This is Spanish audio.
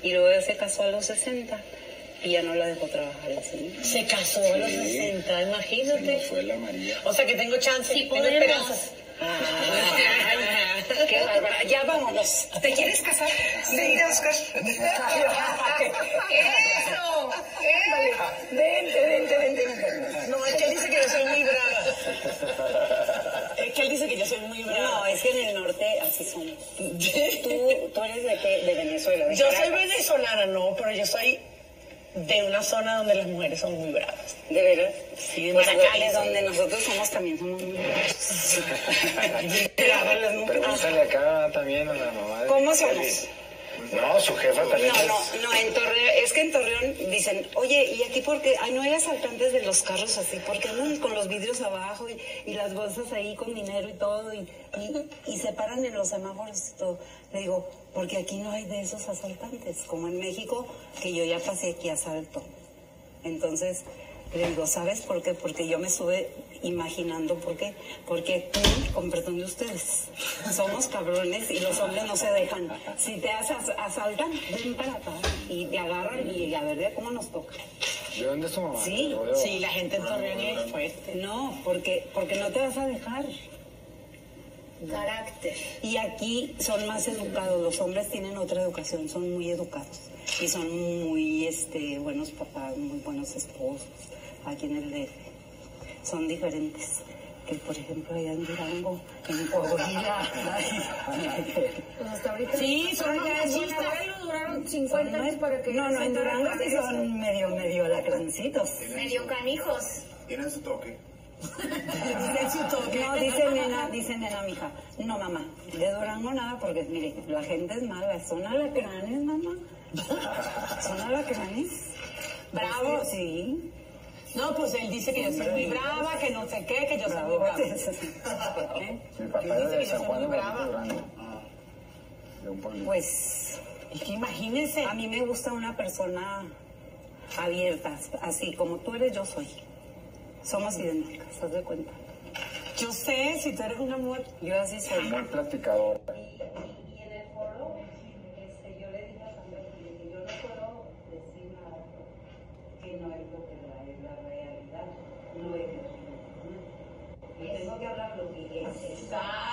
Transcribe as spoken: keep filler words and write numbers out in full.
Y luego se casó a los sesenta y ya no la dejó trabajar el señor. Se casó a los sesenta, imagínate. Fue la María. O sea que tengo chance, Sí, tengo podemos. esperanzas. Ay, qué bárbara. Ya vámonos. ¿Te quieres casar? Sí, Oscar. Eso. Vente, vente, vente, vente. No, es que él dice que yo soy muy brava. Es que él dice que yo soy muy brava. No, es que en el norte así son. ¿Tú, tú eres de qué? De Venezuela. De Yo soy Caracas. venezolana, no, pero yo soy de una zona donde las mujeres son muy bravas. ¿De veras? Sí, de Pues Maracay, de sí. donde nosotros somos también somos muy bravos. Bravas las mujeres. Pregúntale acá también a la mamá de... ¿Cómo somos? No, su jefa también. No, es- no, no, en Torreón, es que en Torreón dicen, oye, ¿y aquí por qué? Ay, no hay asaltantes de los carros así, porque andan con los vidrios abajo y, y las bolsas ahí con dinero y todo, y, y, y se paran en los semáforos y todo. Le digo, porque aquí no hay de esos asaltantes, como en México, que yo ya pasé aquí asalto. Entonces, le digo, ¿sabes por qué? Porque yo me estuve imaginando por qué. Porque aquí, con perdón de ustedes, somos cabrones y los hombres no se dejan. Si te as- asaltan, ven para acá y te agarran y a ver de cómo nos toca. ¿De dónde es tu mamá? Sí, Lo veo. Sí, la gente en Torreón es fuerte. No, porque, porque no te vas a dejar. Carácter. Y aquí son más educados, los hombres tienen otra educación, son muy educados y son muy este, buenos papás, muy buenos esposos, aquí en el D F. Son diferentes que, por ejemplo, allá en Durango, en Coahuila. Pues hasta ahorita. Sí, son Ay, unos ya, sí, machistas. ya duraron cincuenta años para que. No, no, en Durango sí son medio, medio lacrancitos. Medio canijos. Tienen su toque. Dicen su toque. No, dice nena, dice nena, mija. No, mamá, de Durango nada, porque mire, la gente es mala, son alacranes, mamá. Son alacranes. Bravo. Sí. No, pues él dice que yo soy muy brava, que no sé qué, que yo soy muy brava. ¿Eh? Mi papá Él era dice de que yo San soy Juan muy de brava. Durango. De un pueblito. Pues Es que imagínense. a mí me gusta una persona abierta, así como tú eres, yo soy. Somos idénticas, ¿te das cuenta? Yo sé, si tú eres una mujer. Yo así soy. Muy platicadora. Y en el foro, este, yo le dije a Sandra que yo no puedo decir nada que no es lo que la, es la realidad, no es lo que es. Y tengo que hablar lo que es.